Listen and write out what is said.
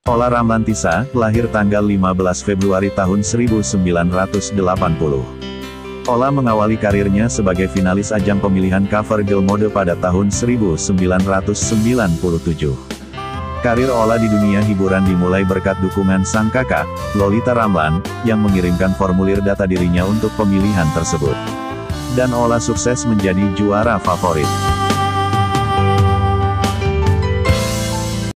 Ola Ramlan Tissa, lahir tanggal 15 Februari tahun 1980. Ola mengawali karirnya sebagai finalis ajang pemilihan cover girl mode pada tahun 1997. Karir Ola di dunia hiburan dimulai berkat dukungan sang kakak, Lolita Ramlan, yang mengirimkan formulir data dirinya untuk pemilihan tersebut. Dan Ola sukses menjadi juara favorit.